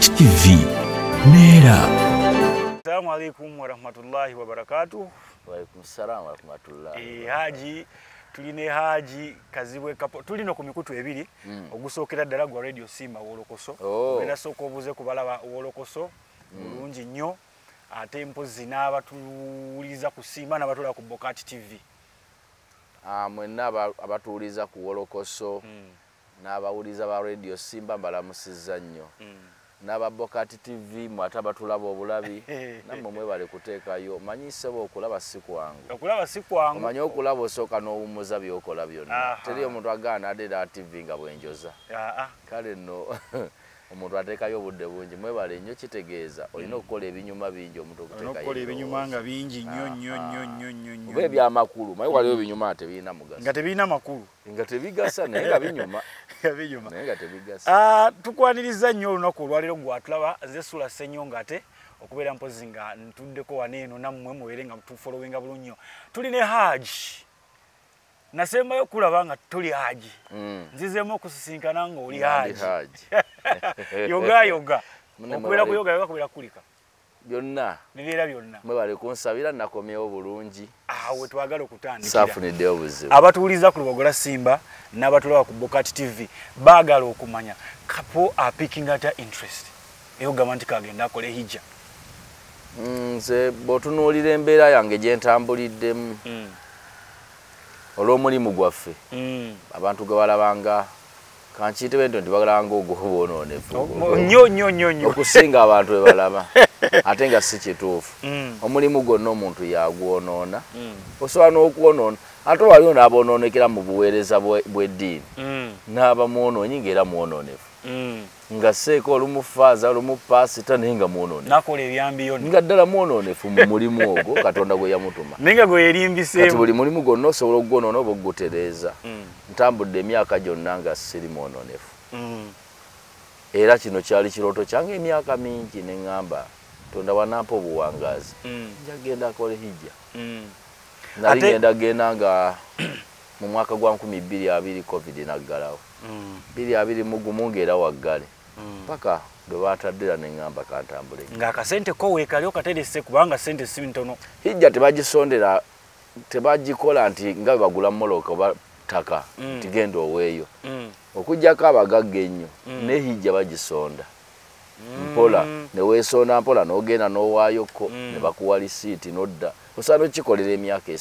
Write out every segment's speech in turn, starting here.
BOCAT TV Nera. Assalamu alaikum wa rahmatullahi wa barakatuh. Wa alaikum salam wa rahmatullahi. Hajji tuline Hajji Kazibwe Kapo tulino ku mikutu ebiri ogusookera ddala gwa radio Simba wolokoso era soko obuze kubalaba wolokoso bulungi nnyo ate mpozi n'abatuuliza ku Simba n'abatula ku BOCAT TV. Mwenna abatuuliza ku wolokoso n'abawuliza ba radio Simba mbalamusizza nnyo. Naba BOCAT TV mwata batulaba obulabi namwe mwebale kuteekayo manyisebo okulaba sikwangu manyi okulaba osoka n'owumuza byokola byonna teri omuntu agaana adera TV nga bwenjoza kale nno omuntu ateekayo obudde bungi mwebale nnyo kitegeeza olina okukola ebinyuma bingi omuntu okuteekayo ebinyuma nga bingi nnyo oba ebyamakulu manyi waliwo ebinyuma ate birina mugaso nga tebirina makulu nga tebigasa naye nga binyuma tukwaniriza nnyo olunaku olwaliro gwatulaba nze SULA SSENYONGA ate okubeera mpozi nga ntuddeko waneeno nammwe mubeere nga tufolowinga bulungi nnyo tuli ne Hajji nasembayo kulaba nga tuli Hajji nzizeemu okusisinkana nga oli Hajji yoga okubeera ku yoga kubeera kulika byonna bibeera byonna mwebale kunsabira nakomyewo bulungi awo twagala okutandikira saafuniddeyo obuzibu abatuuliza ku lubogola Simba n'abatulaba ku BOCAT TV baagala okumanya Kapo picking ata interest eyo gamba nti kagenda akole hijja nze bw'otunuulira embeera yange gye ntambuliddemu olw'omulimu gwaffe abantu gwe balabanga kankiyite nti bagalanga ogw'obwononefu nnyo okusinga abantu bwe balaba ate nga si kituufu omulimu gwonna omuntu yagwonoona osobola n'okwonoona ate waliwo n'abonoonekera mu buweereza bw'eddiini n'abamwonoonyi ng'era mwononefu nga seeko olumufaaza olumupaasita naye nga mwononefu nakola ebyambiyo nga ddala mwononefu mu mulimu ogwo Katonda gwe yamutuma naye nga gwe yerimbiseemu kati buli mulimu gwonna osobola okugwonoona oba okugutereeza ntambudde emyaka gyonna nga siri mwononefu era kino kyali kirooto kyange emyaka mingi ne ŋŋamba Katonda wanampa obuwangaazi njagenda akole hijja nali genda nga mu mwaka gwa 2020 COVID naggalawo 2021 ng'era waggale paka bwe baataddera ne ŋŋamba kantambule ng'akasente ko weekali okaterese kubanga sente si ntono hijja tebagisondera tebagikola nti nga bagula moloka oba ttaka nti genda oweeyo okuggyako abagagga ennyo ne hijja bagisonda mpola ne weesonda mpola n'ogenda n'owaayoko ne bakuwa lisiiti n'odda osaana okikolera emyaka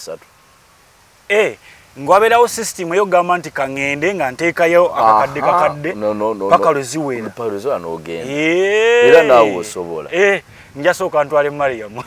3 ngwabeerawo system eyo gamba nti kaŋŋende nga nteekayo akakadde paka lwe ziwera n'ogenda era naawe osobola njasooka ntwale Mariyamu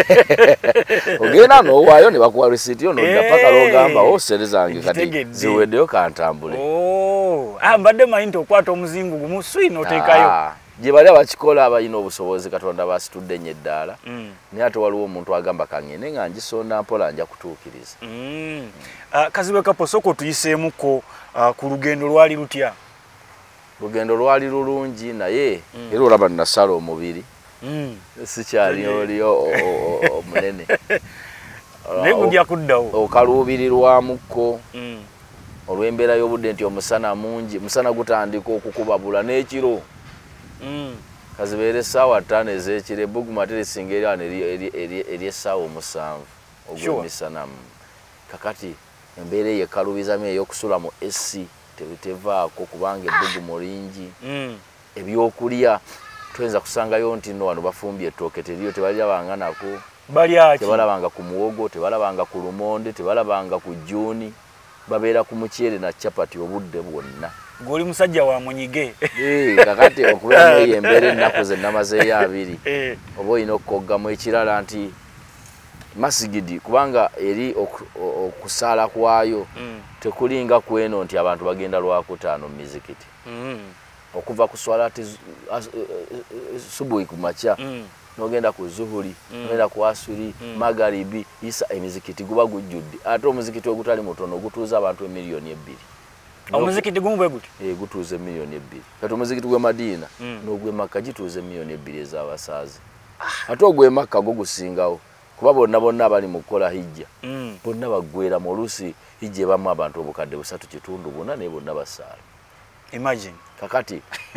ogenda n'owaayo ne bakuwa lisiiti yo n'odda paka lw'ogamba sente zange kati ziweddeyo kantambule mbadde manyi nti okwata omuzingu gumu swi n'oteekayo gye bali abakikola abalina obusobozi Katonda basitudde nnyo eddaala naye ate waliwo omuntu agamba kaŋŋende nga ngisonda mpola nja kutuukiriza Kazibwe Kapo soko tuyiseemuko ku lugendo lwali lutya lugendo lwali lulungi naye era olaba nasala omubiri sikyali oli omunene naye gujja kuddawo okaluubirirwamukko olw'embeera y'obudde nti omusana mungi musana gutandika okukubabula n'ekiro kazibeere essaawa 5 ez'ekiro ebbuguma terisinga eri essaawa 7 ogw'emisana kakati embeera eyo ekalubizamu ey'okusula mu AC tevaako kubanga ebbugumu lingi ebyokulya tuyinza kusangayo nti nno wano bafumbye ettooke teriyo tebalabanga nako tebalabanga ku muwogo tebalabanga ku lumonde tebalabanga ku jjuuni babeera ku muceere na capati obudde bwonna goli musajja wa munyige kakati okubeera neyo embeera ennaku ze namazeeyo 2 oba olina okukoggamu ekirala nti masigidi kubanga eri okusaala kwayo tekulinga kweno nti abantu bagenda lwakutaano mu mizikiti okuva ku swalati subuhi ku makya n'ogenda ku zuhuri n'ogenda ku asuri magaribi isa emizikiti guba gujjudde ate omuzikiti ogutali mutono gutuuza abantu 2 miliyoni. omuzikiti gumu bwe guti gutuuza 2 miliyoni. kati omuzikiti gwe Madiina n'ogwe Makka gituuza 1 miliyoni 2 ez'abasaazi ate ogwe Makka go gusingawo kuba bonna abali mu kukola hijja bonna baggwera mu oluusi hijja ebamu abantu obukadde 3.4 bonna naye bonna basaala. Imagine kakati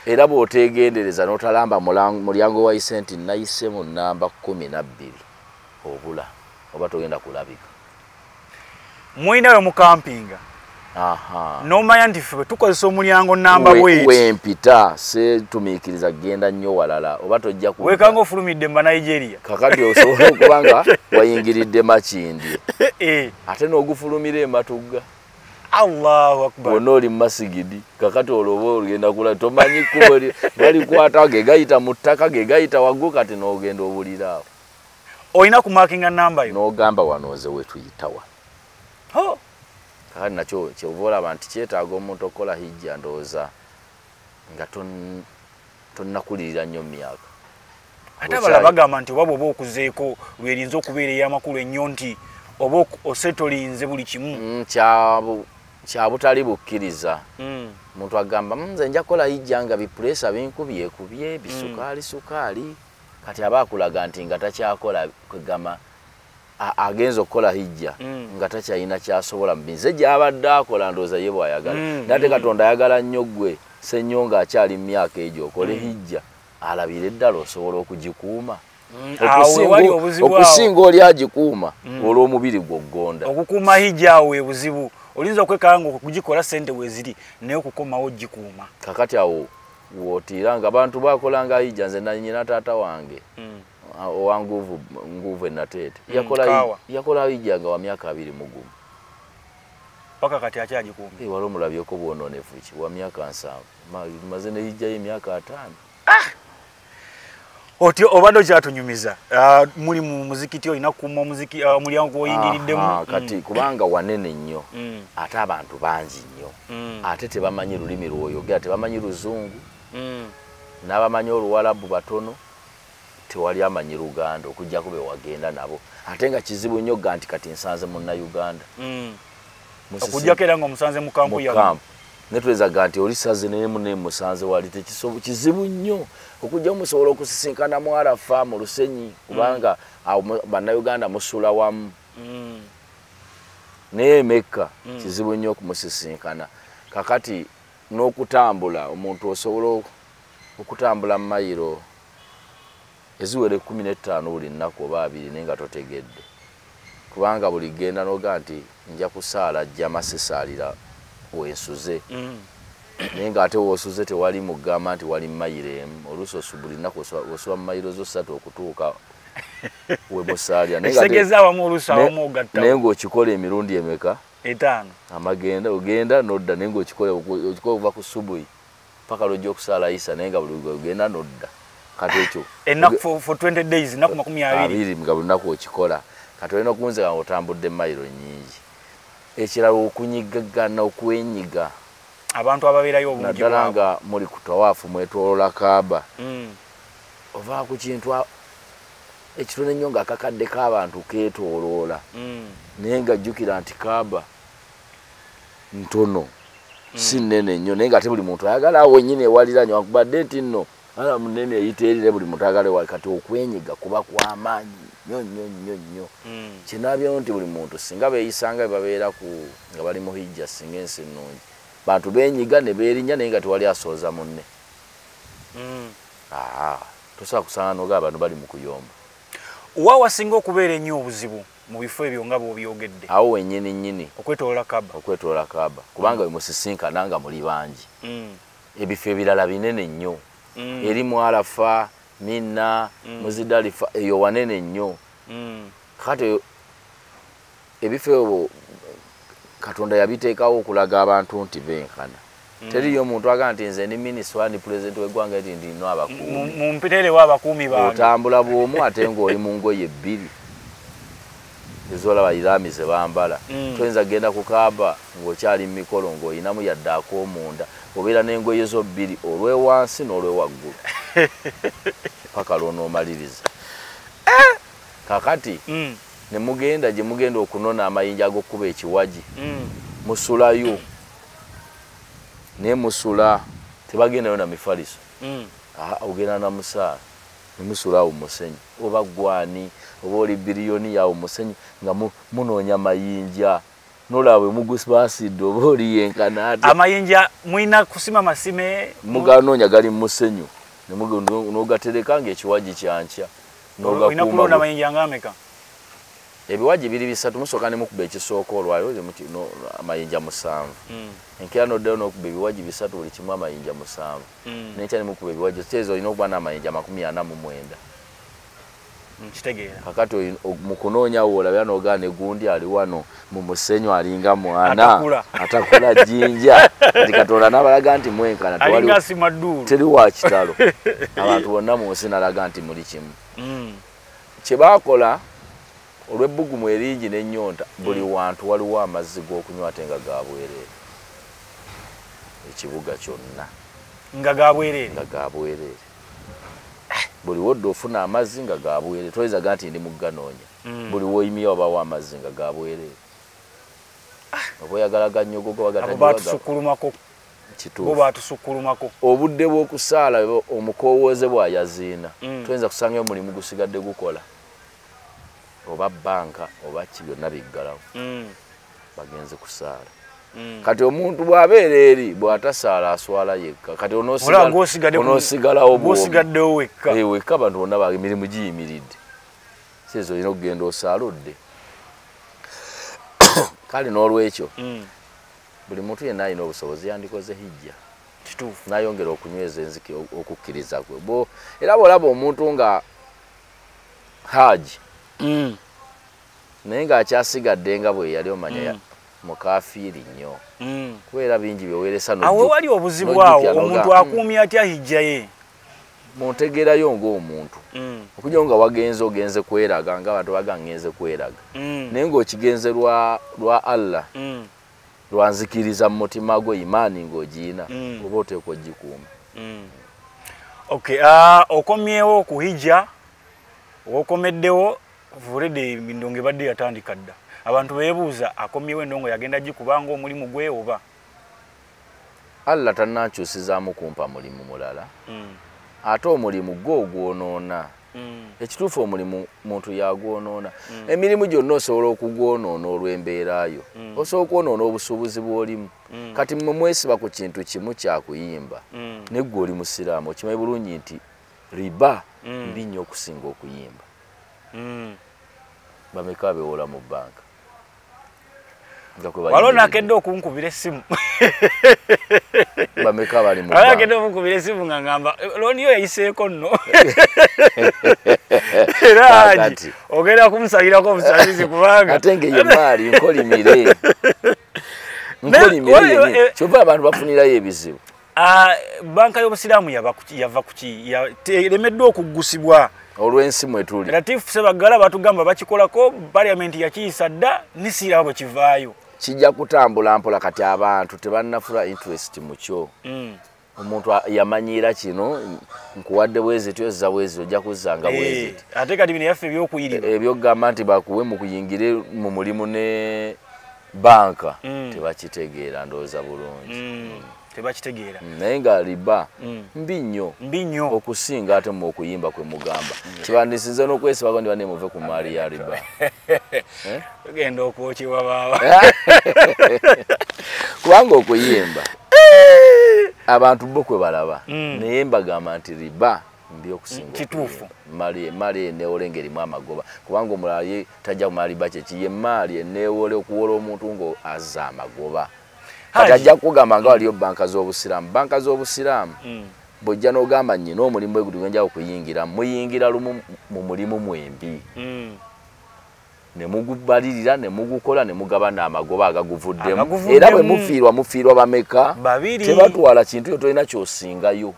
era bw'otegendereza n'otalamba mulyango wa isenti nayise mu namba 12 obula oba togenda kulabika mwinayo mu campinga nomanya nti ffe tukozesa omulyango namba wempita setumiikiriza genda nnyo walala oba tojja wekanga ofulumidde mba Nigeria kakati osobola okuba nga wayingiridde Makindi ate n'ogufulumira ematugga Allahu akbar wonna oli mumasigidi kakati olwoba olugenda kula tomanyi kkubo balikwata gegayita mu ttaka gegayita waggulu kati n'ogenda obulira awo olina kumakinga namba yo n'ogamba wanoze wetuyitawa kakati nakyo kyova olaba nti kyetaaga omuntu okukola hijja ndowooza nga tonnakulirira nnyo mu myaka ate abala bagamba nti oba bw'oba okuzeeko lwerinza okubeera ey'amakulu ennyo nti oba osetolinze buli kimu kyabutali bukkiriza omuntu agamba nze nja kukola hijja nga bipulesa binkubyekubye bisukaali kati aba akulaga nti nga takyakola kwegamba agenza okukola hijja nga takyalina kyasobola mu binze gy'abadde akola ndowooza ye bw'ayagala nate Katonda ayagala nnyo ggwe Ssennyonga akyali mu myaka egyo okole hijja alabire ddala osobola okugikuuma okusinga oli agikuuma olw'omubiri gwogonda okukuuma hijja awo ebuzibu olinza okwekanga nga okugikola ssente weziri naye okukomawo gikuuma kakati awo wootiira nga bantu bakolanga hijja nze nanyina taata wange owanguvu enateete yakola hijja nga wa myaka 20 paka kati akyagikuuma wali omulabyeko bwononefu ki wa myaka 7 maze ne hijja y'emyaka 5 otyo obadde okyatunyumiza muli mu muzikiti olina kukuuma omuziki omulyango gw'oyingiriddemu kati kubanga wanene nnyo ate abantu bangi nnyo ate tebamanyi lulimi lw'oyogera tebamanyi Luzungu n'abamanyi Oluwalabu batono tewali amanyi Luganda okujjako be wagenda nabo ate nga kizibu nnyo nti kati nsanze Munnayuganda okujjako era nga omusanze mu kampu yamu netwezaga nti oli saze naye munne musanze wali kizibu nnyo okujja musobola okusisinkana mu Arafa mu Lusenyi kubanga Bannayuganda musula wamu naye Mekka kizibu nnyo okumusisinkana kakati n'okutambula omuntu osobola okutambula mu mayiro eziwere 15 buli nnaku oba 2 naye nga totegedde kubanga buli genda n'oga nti nja kusaala ajja masesaalira wensuze naye nga ate wosuze tewali mugamba nti wali mayiro emu oluusi osubuli nnaku osuba mu mayiro zo 3 okutuuka we musaalya naye ng'okikola emirundi emeka 5 amagenda ogenda nodda naye ng'okikola okuva ku subuhi paka lwojja okusaala isa naye nga buli ogenda nodda kati ekyo for 20 days ennaku 20 nga buli nnaku okikola kati olina okunzeka ng'otambudde mayiro nyingi ekirala okunyigagana okwenyiga abantu ababeerayo obungi naddala nga muli ku tawaafu mwetolola Kaaba ova ku kintu ekitono ennyo nga akakadde k'abantu keetooloola naye nga jjukira nti Kaaba ntono si nnene nnyo naye nga ate buli muntu ayagala awo wennyini ewaliranye wakubadde nti nno ala munene eyiteerire buli muntu ayagala ewali kati okwenyiga kuba kw'amaanyi nnyo kinaabyawo nti buli muntu singa beeyisanga babeera nga bali mu hijja singa ensi ennungi bantu beenyiga ne beerinnya naye nga tewali asooza munne tosobola kusanga noga abantu bali mu kuyomba wa wasinga okubeera ennyo obuzibu mu bifo ebyo nga bw'obyogedde awo wennyini nnyini okwetolola Kaaba kubanga we musisinkana nga muli bangi ebifo ebirala binene nnyo eri mu Arafa Mina Muzidalifa eyo wanene nnyo kati ebifo ebyo Katonda yabiteekawo okulaga abantu nti benkana teriyo omuntu agamba nti nze ndi minisita ndi pulezidenti w'eggwanga nti ndino abakuumi mumpiteerewo abakuumi bange otambula bw'omu ate ng'oli mu ngoye 2 ezolaba iraami ze bambala toyinza genda ku Kaaba ng'okyali mu mikolo ng'olinamu yadde ak'omunda obeera n'engoye zo 2 olw'ewansi n'olw'ewaggulu paka lw'onoomaliriza kakati ne mugenda gye mugenda okunona amayinja ag'okkuba ekiwagi musulayo naye musula tebagendayo na mifaliso ogenda na musaala ne musula awo musenyi oba gwani oba oli biliyoni yawo musenyi nga munoonya mayinja nolabwe mugusibaasidde oba oli yenkana ate amayinja mwina kusima masime muganoonya gali mu musenyu n'ogatereka ng'ekiwaji kyankya olina kulonda amayinja ngameka ebiwaji biri bisatu musooka ne mukuba ekisooka olwayo amayinja 7 enkera noddayo n'okuba ebiwaji bisatu buli kimu amayinja 7 n'enkya ne mukuba ebiwaji kitegeeza olina okuba n'amayinja 49 kitegeera kakati mu kunoonya woolabya n'ogaa ne gundi ali wano mu musenyu alinga mwana atakula jjinja kati Katonda n'abalaga nti mwenkana teri wa kitalo abantu bonna mu nsi nalaga nti muli kimu kye baakola olw'ebbugumu eringi n'ennyonta buli wantu waliwo amazzi g'okunywa ate nga ga bwereere ekibuga kyonna nga ga bwereere buli wodde ofuna amazzi nga ga bwereere toyinzaga nti ndi muganoonya buli woyimya obawo amazzi nga ga bwereere oba oyagala gannyogogo wagabatusukkulumako obudde bw'okusaala omukowooze bwayaziina toyinza kusangayo omulimu gusigadde gukola oba banka oba ki byonna biggalawo bagenze kusaala kati omuntu bw'abeera eri bw'atasaala aswala yekka kati onoosigalawo bw'osigaddewo wekka abantu bonna emirimu giyimiridde seezo olina okugenda osaaludde kale n'olwekyo buli muntu yenna alina obusobozi yandikoze hijja kituufu nayongera okunyweza enziki okukkiriza kwe era bw'olaba omuntu nga Hajji naye ng'akyasigadde nga bwe yali omanya mukafiiri nnyo kubeera bingi byeweeresa awo wali obuzibu awo omuntu akuumya atya hijja ye muntegeerayo ng'omuntu okujja nga ogenze kweraga ng'abantu bagangenze kweraga naye ng'okigenze lwa Allah lwanzikiriza mu mutima gwo imaani ng'ogiina oba oteekwa ogikuuma okomyewo ku hijja okomeddewo vulede endongo ebadde yatandika dda abantu beebuuza akomyewo endongo yagenda gikubanga omulimu gwe oba Allah tannankyusizaamu kumpa mulimu mulala ate omulimu gwo ogwonoona ekituufu omulimu muntu yagwonoona emirimu gyonna osobola okugwonoona olw'embeerayo osobola okwonoona obusuubuzi bw'olimu kati mmwe mwesiba ku kintu kimu kyakuyimba neggwe oli musiraamu okimanyi bulungi nti riba mbi nnyo okusinga okuyimba bameka bewola mu banka walonakedde okunkubira essimu bameka bali mu walonakedde okunkubira essimu nga ngamba loniyo yayiseeko nno era Hajji ogenda kumusalirako obusaalizi kubanga ate ng'eyo maali nkolimire kyova abantu bafunirayo ebizibu banka y'obusiraamu yava kuki teremeddwa okuggusibwa olw'ensi mwetuli Latifu Sebagala batugamba bakikolako parliament yakiyisa dda nisira bwe kivaayo kijja kutambula mpola kati abantu tebannafula interest mu kyo omuntu yamanyiira kino nkuwadde bweziti ozza bweziti ojja kuzzanga bweziti ate kati bino yaffe ebyokuyirira ebyokugamba nti bakuwe mu kuyingire mu mulimu ne banka tebakitegeera ndowooza bulungi tebakitegeera naye nga riba mbi nnyo okusinga ate mu okuyimba kwe mugamba kibandisiza n'okwesibako ndi banne muve ku maali ya riba tugenda okwokebwa baaba kubanga okuyimba abantu bo kwe balaba naye mbagamba nti riba mbi okusinga kituufu maali eneewole ng'erimu amagoba kubanga omulala ye tajja kumaali riba kyekiye maali eneewole okuwola omuntu ng'azza amagoba kati ajja kugamba nga waliyo banka z'obusiraamu bw'ojja n'ogamba nnyina omulimu egudu gwenja okuyingira muyingira lumu mu mulimu mwembi ne mugubalirira ne mugukola ne mugabana amagoba agaguvuddemu era bwe mufiirwa bameka tebatwala kintu yo tolina kyosingayo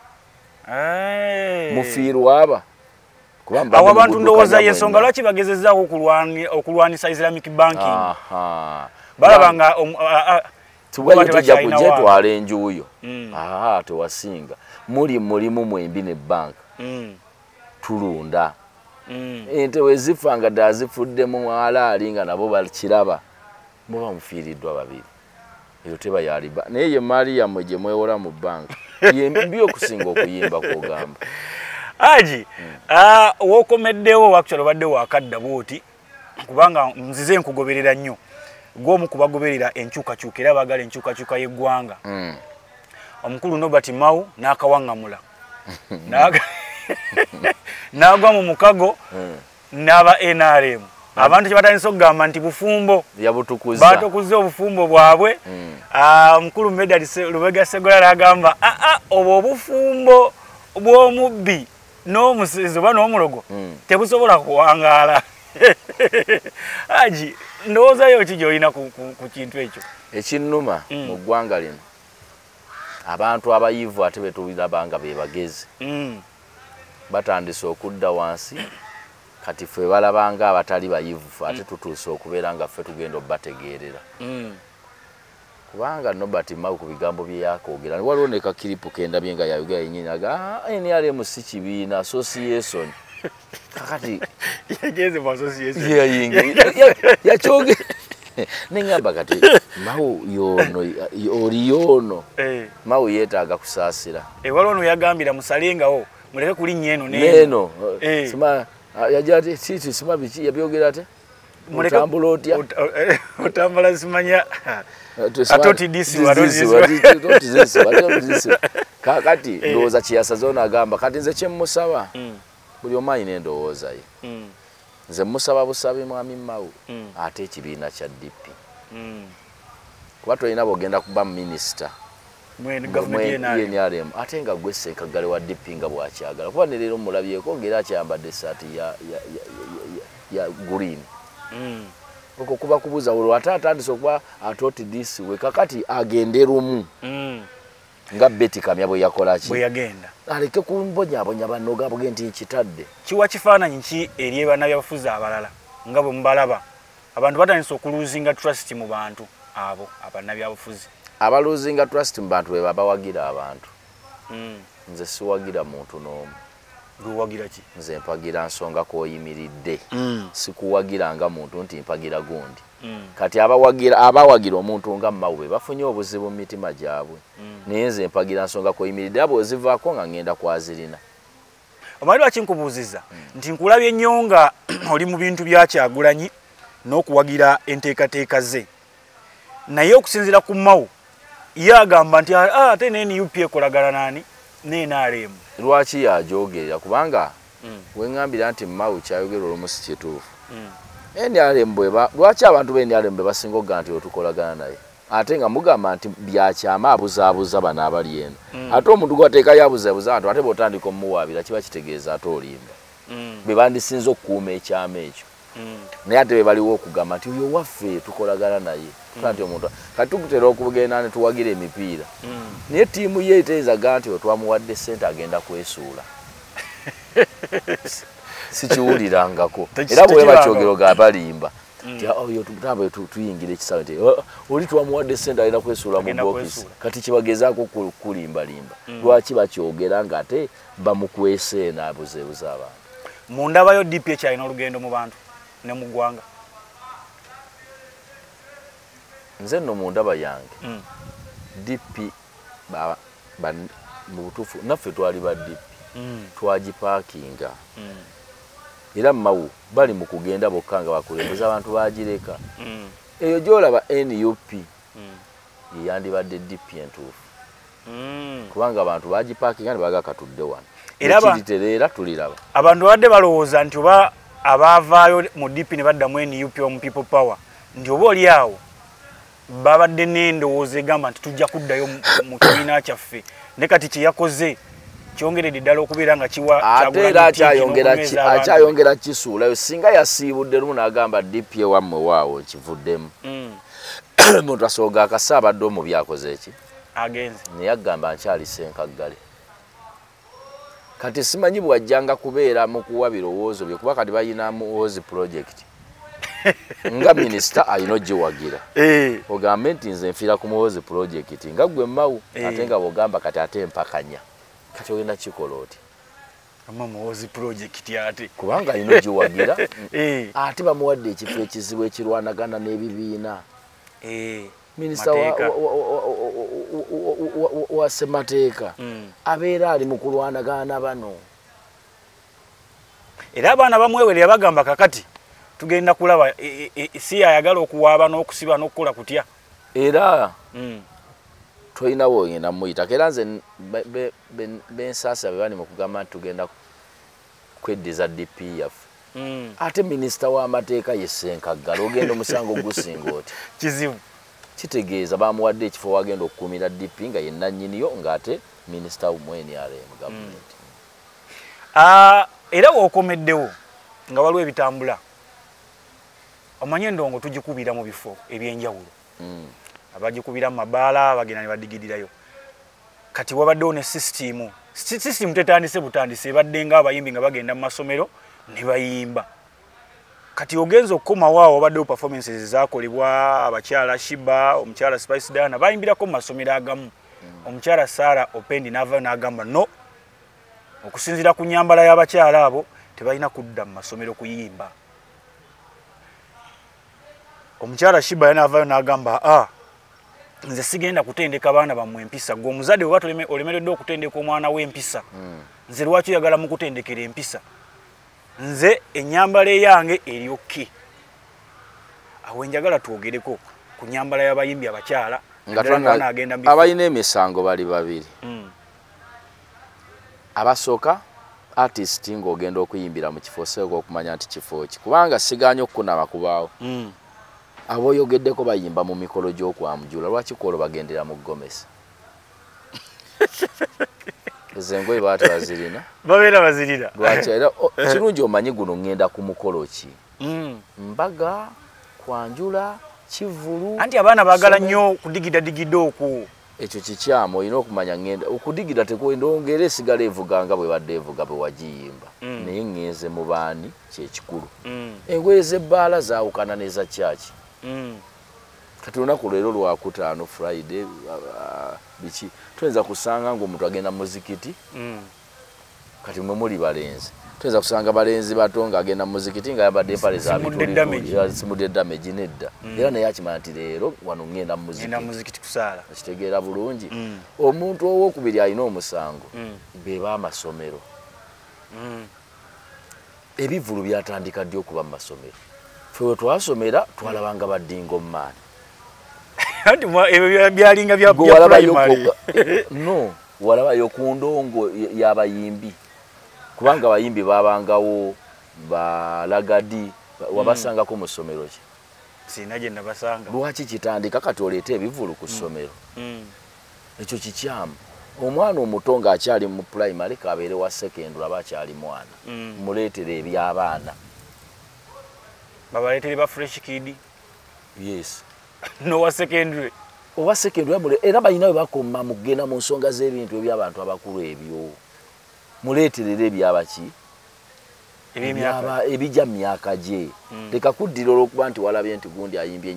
mufiirwa aba awo abantu ndowooza y'ensonga lwaki bagezezzaako okulwanisa Islamic banking balaba nga tuwayo tujja kujja twala enjuuyo tewasinga muli mulimu mwembi ne banka tulunda ente wezifa nga ddala zifuddemu alaali nga nabo bakiraba muba mufiiriddwa babiri eyo teba yaliba naye ye maali yammwe gye mwewola mu banka yembi okusinga okuyimba kwogamba Hajji wookomeddewo actually obadde wakadda bwoti kubanga nzize nkugoberera nnyo gwomu kubagoberera enkyukakyuka era bagala enkyukakyuka y'eggwanga omukulu Nobert Mau n'akawangamula n'agwa mu mukago n'aba NRM abantu kyebatandise okugamba nti bufumbo batukuza obufumbo bwabwe omukulu Medali Lubega Segola n'agamba obwo obufumbo bw'omubbi n'omusinzi oba n'omulogo tebusobola kuwangaala. Hajji ndowoozayo ki gy'olina ku kintu ekyo ekinnuma mu ggwanga lino abantu abayivu ate betulabanga be bagezi batandise okudda wansi kati ffe balabanga abatali bayivu ate tutuuse okubeera nga ffe tugenda obbategeerera kubanga Nobert Mau ku bigambo bye yakoogera waliwo ne kakiripu kendabye nga yayogera yennyini aga NRM si kibiina association kakati yageze mu association yakyogera nengamba kati Mau yono oli yono Mau yeetaaga kusaasira waliwo no yagambira musalengawo muleke kulinnya eno neno sima yajati sisi sima biki yabyogera ate mutambula otya otambula simanya atoti disi kakati ndowooza kiyasazoona agamba kati nze kyemusaba buli omanyi n'endowooza ye nze musaba busabe mwami Mau ate ekibiina kya DP kuba tolina bwogenda kuba minisita NRM ate nga gwe Ssenkagale wa DP nga bwakyagala kuba ne leero mulabyeko ng'era akyambadde essaati ya green okwo kuba kubuuza olwo ate atandise okuba atoti disi we kakati agende lumu nga Betty Kamya bwe yakola ki bwe yagenda aleke kumbonyabonya bannoga bwe nti nkitadde kiwa kifaananyi ki eri bannabyabufuzi abalala nga bwe mubalaba abantu batandise okuluzinga trust mu bantu abo abannabyabufuzi abaluzinga trust mu bantu be babawagira abantu nze siwagira muntu n'omu luwagira ki nze mpagira nsonga koyimiridde sikuwagiranga muntu nti mpagira gundi kati abawagira omuntu nga Mau be bafunye obuzibu mu mitima gyabwe naye nze mpagira nsonga koyimiridde abo zivaako nga ngenda kwazirina omanyi lwaki nkubuuziza nti nkulabye nnyo nga oli mu bintu bya Kyagulanyi n'okuwagira enteekateeka ze naye okusinziira ku Mau yagamba nti ate NUP ekolagana nani NRM lwaki yajogerera kubanga wengambira nti Mau kyayogera olumu si kituufu NRM lwaki abantu b'NRM basinga okuga nti otukolagana naye ate nga mugamba nti byakyama abuzaabuza bano abali eno ate omuntu gwateeka yabuzaabuza abantu ate bw'otandika omuwaabira kiba kitegeeza ate olimba be bandisinza okukuuma ekyama ekyo naye ate be baliwo okugamba nti oyo waffe tukolagana naye kati omuntu kati tukutera okugenda ne tuwagira emipiira naye ttiimu ye eteezaga nti otwamuwadde ssente agenda kwesuula sikiwulirangako era bwe bakyogero ga balimba oyo tutambe tuyingira ekisawe nti oli twamuwadde ssente agenda kwesuula mu bokisi kati kibagezaako kulimbalimba lwaki bakyogera nga ate bamukwese naabuzeebuza abantu mu ndabayo DP ekyalina olugendo mu bantu ne mu ggwanga nze nno mu ndaba yange DP mu butuufu naffe twali ba DP twagipakinga era Mau bali mu kugenda bokka nga bakulembeza abantu bagireka eyo gyolaba NUP yeyandibadde DP entuufu kubanga abantu bagipakinga ne baga katudde wano era tuliraba abantu badde balowooza nti oba abaavaayo mu DP ne baddamu NUP omu People Power nti oba oli awo babadde n'endowooza egamba nti tujja kuddayo mu kibiina kyaffe ne kati kye yakoze kyongeredde ddala okubeera nga kiwa ate era akyayongera kisuulayo singa yasiibudde lumu n'agamba DP ewammwe waawo kivuddemu muntu asooga akasa abadde omu byakoze eki agenze naye agamba nkyali Ssenkagale kati simanyi bwajjanga kubeera mu kuwa birowoozo bye kuba kati bayina muwozi project nga minisita alina ogiwagira ogambe nti nze nfiira ku muwozi project nga gwe Mau ate nga bwogamba kati ate empakanya kati ogenda kikola oti muwozi project ate kubanga alina ogiwagira ate bamuwadde ekifo ekizibu ekirwanagana n'ebibiina minisita wa ssemateeka abeera ali mu kulwanagana bano era abaana bamwewerera bagamba kakati tugenda kulaba si ayagala okuwaaba n'okusiba n'okukola kutya era toyinawo ogenda muyita era nze bensaasa be bali mu kugamba nti tugenda kweddiza DPF ate minisita w'amateeka yesenkaggala ogenda omusango gusinga oti kizibu kitegeeza bamuwadde ekifo wagenda okukuumira DP nga ye nannyiniyo ng'ate minisita w'NRM gavumenti era w'okomeddewo nga waliwo ebitambula omanye endongo tugikubira mu bifo ebyenjawulo abagikubira mu mabaala bagenda ne badigidirayo kati wabaddewo ne sisitimu tetandise butandise ebadde nga abayimbi nga bagenda mu masomero ne bayimba kati ogenza okukomawo awo wabaddewo performances zakolebwa abakyala Sheeba omukyala Spice Diana bayimbirako mu masomero agamu omukyala Sarah Opendi n'avaayo n'agamba no okusinziira ku nyambala y'abakyala abo tebalina kudda mu masomero kuyimba omukyala Sheeba n'avaayo n'agamba nze sigenda kutendeka baana bammwe empisa gwe omuzadde bwe bata olemeredde okutendeka omwana w'empisa nze lwaki oyagala mu kutendekera empisa nze ennyambala eyange eryokke awo njagala twogereko ku nyambala y'abayimbi abakyala abalina emisango bali babiri abasooka artist ng'ogenda okuyimbira mu kifo seeko okumanya nti kifo ki kubanga siganya okukunama kubaawo aboyogeddeko bayimba mu mikolo gy'okwamujula lwaki kwolo bagendera mu ggomesi ezengoye baate bazirina babeera bazirina lwaki era kirungi omanyi guno ngenda ku mukolo ki mbaga kwanjula kivulu anti abaana baagala nnyo kudigida okwo ekyo kikyamu olina okumanya ngenda okudigida tekwendongera esigala evuga nga bwe badde evuga bwe wagiyimba naye ngenze mu baani kyekikulu engoye z'ebbaala zaawukana n'eza kyaki kati olunaku leero lwakutaano Friday biki tuyinza kusanga ng'omuntu agenda muzikiti kati mwe muli balenzi tuyinza kusanga balenzi bato ng'agenda muzikiti nga yabadde empale zimudde damage nedda era naye akimanya nti leero wano ngenda muzikiti kusaala akitegeera bulungi omuntu owokubiri alina omusango be b'amasomero ebivulu byatandika ddi okuba mu masomero fe twasomera twalabanga baddingo mu maani byalinga bya primary no walabayo ku ndongo y'abayimbi kubanga abayimbi babangawo balagadi wabasangako mu ssomero ki sina gye nabasanga lwaki kitandika kati oleeta ebivulu ku ssomero ekyo kikyamu omwana omuto ng'akyali mu primary kabeere wa secondary aba akyali mwana muleetere eby'abaana babaleetere ba fresh kid yes nowa secondary owa secondary era balina bwe bakoma mu kugenda mu nsonga z'ebintu eby'abantu abakulu ebyo muleeterera ebyabaki ebijja mu myaka gye leka kuddira olw'okuba nti walabye nti gundi ayimbye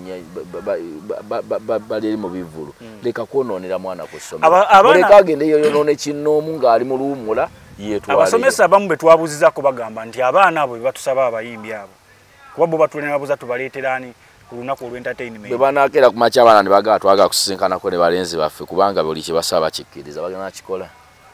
bali mu bivulu leka kwonoonera mwana ku ssomero leka agende yoyonoone kinnoomu ng'ali mu luwummula yeetwale abasomesa abamu be twabuuzizaako bagamba nti abaana abo be batusaba abayimbi abo kuba bo batulenabuza tubaleeterani ku lunaku olw'entertainment bwe banaakeera ku makya abaana ne bagala twagala kusisinkanako ne balenzi baffe kubanga buli kye basaba bakikkiriza bagenda nakikola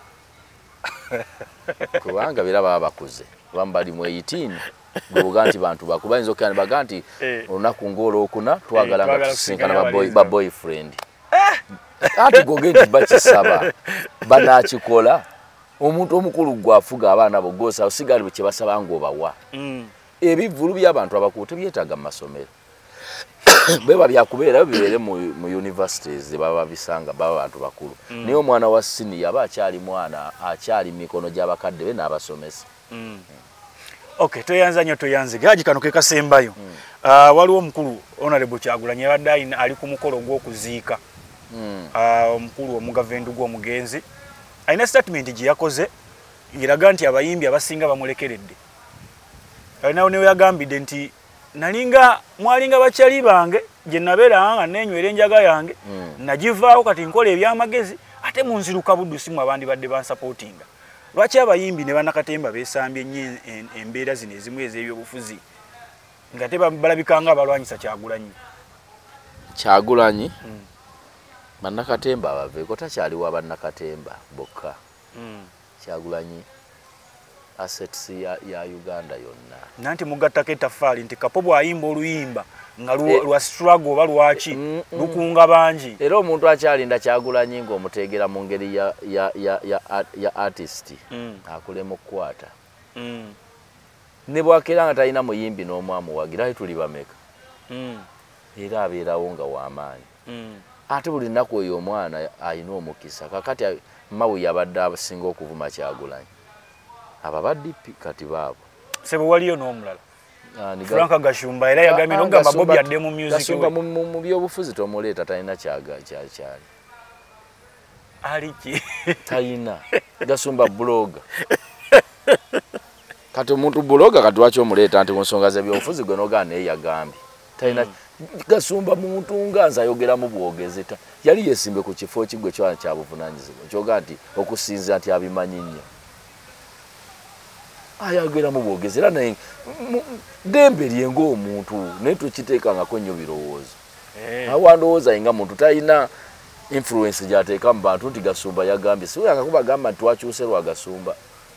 kubanga bera baba bakuze bamu bali mu 18 gwe buga nti bantu bakuba bayinza okukira ne baga nti olunaku ng'olwokuna twagala nga tusisinkana ba boyfriend ati goge nti bakisaba banaakikola omuntu omukulu gwafuga abaana bo gosa osigala bwe kye basaba ng'obawa ebivulu by'abantu abakulu tebyetaaga mu masomero beba byakubeera bibeere mu universities baba bisanga baba bantu bakulu naye omwana wa senior aba akyali mwana akyali mikono gy'abakadde be n'abasomesa okay toyanza nnyo toyanziga Hajji kano ke kasembayo waliwo omukulu honorable Kyagulanyi yabadde ali ku mukolo gw'okuziika omukulu omugavendu gw'omugenzi alina statement gye yakoze ngiraga nti abayimbi abasinga bamulekeredde alinawo ne yagambidde nti nalinga mwalinga bakyali bange gye nabeera nga nenywera enjaga yange nagivaawo kati nkola ebyamagezi ate munziruka buddusi mu abandi badde bansupportinga lwaki abayimbi ne banakatemba beesambye nnyo embeera zino ezimu ez'ebyobufuzi nga tebalabikanga abalwanyisa Kyagulanyi bannakatemba baveeko takyaliwo abannakatemba bokka Kyagulanyi assets ya Uganda yonna. Nanti mugattako ettaffaali nti Kapo bw'ayimba oluyimba nga lwa struggle oba lwaki lukunga bangi. Era omuntu akyalinda Kyagulanyi ng'omuteegera mu ngeri ya artist akulema okukwata. Ne bw'akeera nga talina muyimbi n'omu amuwagira ayi tuli bameka. Era abeerawo nga w'amaanyi. Ate buli nnaku oyo omwana alina omukisa. Kakati Mawu yabadde abasinga okuvuma Kyagulanyi. Ababaddipi kati baabo. Sebo waliyo n'omulala. Franka Gashumba era yagambye n'ogamba Bobby adde mu music. Gashumba mu byobufuzi tomuleeta talina kyali. Aliki. Talina. Gashumba blogger. Kati omuntu blogger kati lwaki omuleeta nti ku nsonga z'ebyobufuzi gwe n'ogaana naye yagambye. Talina Gashumba muntu nganza ayogera mu bwogezi ta. Yali yesimbe ku kifo kigwe kya buvunaanyizibwa. Kyoga nti okusinza nti abimanyi nnyo. Ayagera mu bwogezi era naye dembe lyengo omuntu naye tukiteekangako nnyo birowoozo. Awandowooza nga muntu talina influence gy'ateeka mu bantu nti Gashumba yagambye. Si akakuba gamba nti twakyuse lwa Gashumba.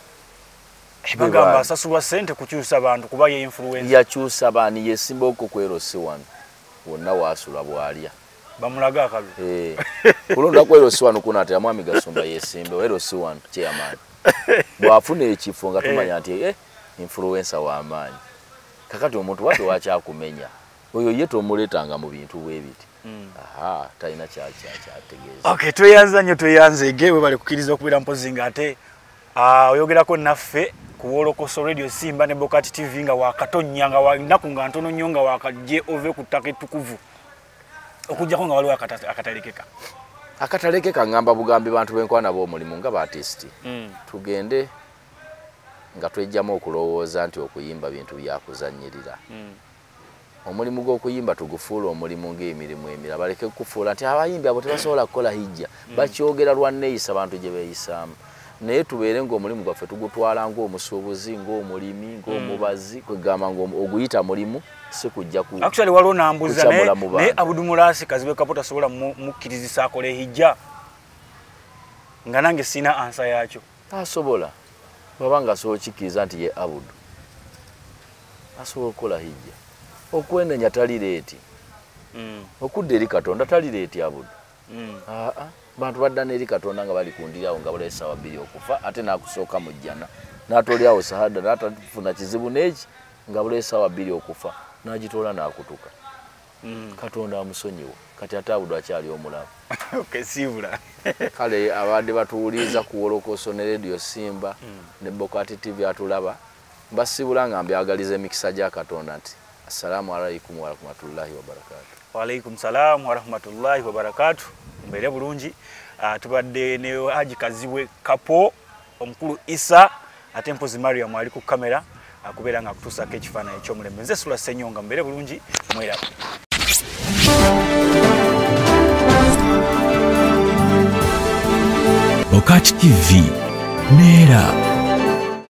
Bagamba asasulwa ssente kukyusa bantu kuba ye influence. Yakyusa baani yesimba okwo kwerosi wano. Wonna waasula bw'alya. Bamulaga akabi. Kulonda kwerosi wano kunaate ya mwami Gashumba yesimbe werosi wano chairman. Bwafuna ekifo nga tumanya nti influencer w'amaanyi. Kakati omuntu wadde wakyakumenya oyo ye tomuleetanga mu bintu bwe biti. Talina kyategeeza. Okay, tweyanza nnyo tweyanzege we bali kukkiriza okubeera mpozi nga ate oyogerako naffe ku Wolokoso Radio Simba ne BOCAT TV nga wakatonnya nga walinaku nga ntono nnyo nga wakajje ove ku ttaka ettukuvu okujjako nga waliwo akatalekeka. Akatalekeka ngamba bugambi bantu b'enkwana b'omulimu nga baartist. Tugende nga twejjamu okulowooza nti okuyimba bintu byakuzannyirira. Omulimu gw'okuyimba tugufuula omulimu ng'emirimu emirala. Baleke kufuula nti abayimbi abo tebasobola kukola hijja. Bakyogera lwa nneeyisa bantu gye beeyisaamu. Naye tubeere ng'omulimu gwaffe tugutwala ng'omusuubuzi, ng'omulimi, ng'omubazi, kwegamba ng'oguyita mulimu si kujja ku. Actually waliwo n'ambuuza naye Abudumulasi Kazibwe Kapo tasobola mukkirizisa akole hijja nga nange sina ansa yakyo. Tasobola. Baba nga asobola okikkiriza nti ye Abudu asobola okukola hijja. Okwenenya tali leeti. Okudda eri Katonda tali leeti Abudu. Bantu badda n'eri Katonda nga bali kundirawo nga balayo essaawa 2 okufa ate n'akusooka mu jjana n'atolyawo sahada n'atafuna kizibu n'eki nga balayo essaawa 2 okufa n'agitoola n'akutuka. Katonda amusonyiwa kati ate Abudu akyali omulamu. Sibula. Kale abadde batuwuliza ku Wolokoso ne Radio Simba ne BOCAT TV atulaba mbasibula nga mbyagaliza emikisa gya Katonda nti assalamu alaikum wa rahmatullahi wa barakatuh. Wa alaikum salam wa rahmatullahi wa barakatuh. Mbere bulungi tubadde ne Hajji Kazibwe Kapo omukulu Isa ate mpozi Mariam ali ku kamera akubeera nga kutuusako ekifaananyi ekyomulembe. Nze Sula Ssenyonga mbere bulungi mwerabe. BOCAT TV Neera.